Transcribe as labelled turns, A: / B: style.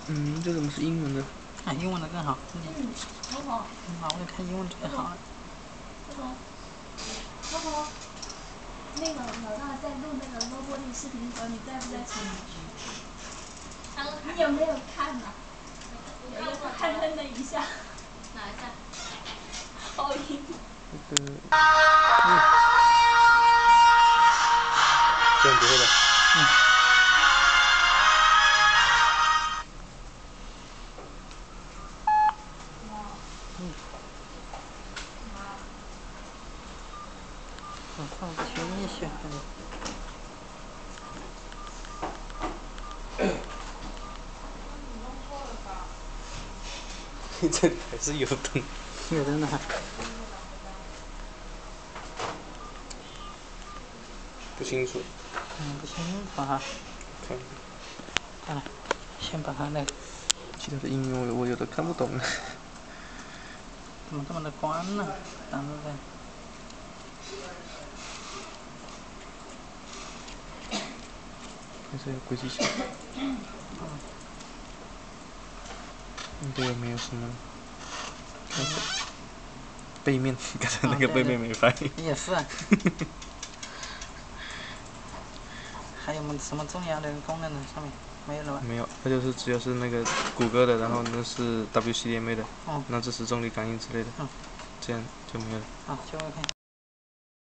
A: 嗯，这怎么是英文的？
B: 啊，英文的更好。
C: 嗯，婆婆。
B: 那我就看英文最好了。
C: 婆婆，那个老大在录那个 nobody 视频的时候，你在不在群里？你有没有看呢？有一个看愣了一下。哪一下？后音。
A: 这样不会吧？
B: 我放群一下。
A: 这里还是有灯。
B: 有灯的哈。
A: 不清楚。
B: 不清楚哈。
A: 看。
B: 看了，先把它那个。
A: 其他的应用我有的看不懂。
B: 怎么这么的关呢？挡着在。
A: 还是有轨迹线。这个没有什么。看一下。背面，刚才那个背面没拍。
B: 也是啊。还有什么重要的功能呢？上面没有了吧？
A: 没有，它就是只有是那个谷歌的，然后那是 WCDMA 的，那这是重力感应之类的，这样就没有了。
B: 好，就 OK。